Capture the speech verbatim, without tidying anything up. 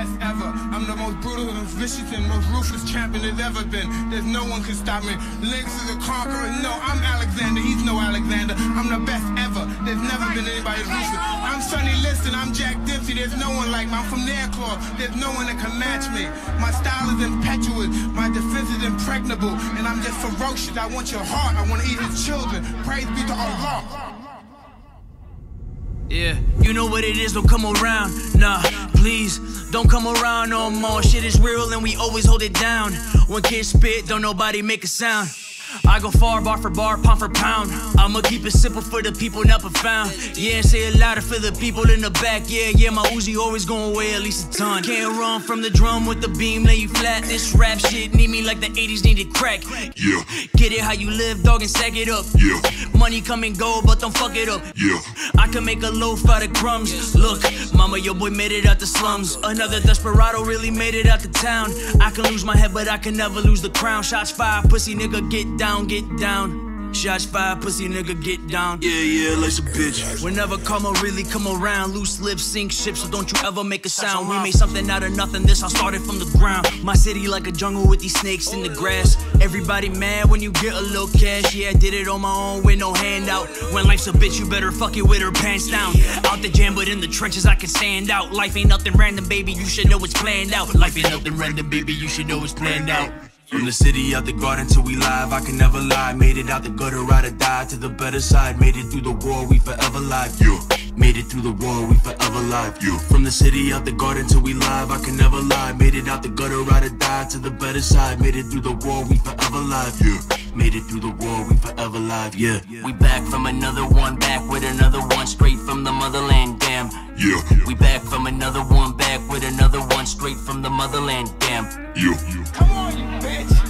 best ever. I'm the most brutal and vicious and most ruthless champion there's ever been. There's no one can stop me. Lynx is a conqueror. No, I'm Alexander. He's no Alexander. I'm the best ever. There's never been anybody as ruthless. I'm Sonny Liston. I'm Jack Dempsey. There's no one like me. I'm from Nairclaw. There's no one that can match me. My style is impetuous. My defense is impregnable. And I'm just ferocious. I want your heart. I want to eat his children. Praise be to Allah. Yeah, you know what it is, don't come around. Nah, please, don't come around no more. Shit is real and we always hold it down. When kids spit, don't nobody make a sound. I go far, bar for bar, pound for pound. I'ma keep it simple for the people not profound. Yeah, say it louder for the people in the back. Yeah, yeah, my Uzi always gon' weigh at least a ton. Can't run from the drum with the beam, lay you flat. This rap shit need me like the eighties needed crack. Yeah. Get it how you live, dog, and stack it up. Yeah. Money come and go, but don't fuck it up. Yeah. I can make a loaf out of crumbs. Look, mama, your boy made it out the slums. Another desperado really made it out the town. I can lose my head, but I can never lose the crown. Shots fired, pussy nigga, get down, get down. Shots fired, pussy nigga, get down. Yeah, yeah, like some bitch. Whenever karma really come around, loose lips sink ships, so don't you ever make a sound. We made something out of nothing, this all started from the ground. My city like a jungle with these snakes in the grass. Everybody mad when you get a little cash. Yeah, I did it on my own with no handout. When life's a bitch, you better fuck it with her pants down. Out the jam, but in the trenches I can stand out. Life ain't nothing random, baby, you should know it's planned out. Life ain't nothing random, baby, you should know it's planned out. From the city out the garden till we live, I can never lie. Made it out the gutter, ride or die to the better side. Made it through the war, we forever live. You made it through the war, we forever live. You from the city out the garden till we live, I can never lie. Made it out the gutter, ride or die to the better side. Made it through the war, we forever live. You made it through the war, we forever live. Yeah. We back from another one, back with another one, straight from the motherland. Damn. Yeah. We back from another one, back with another one, straight from the motherland. Damn. You. Come on, you bitch.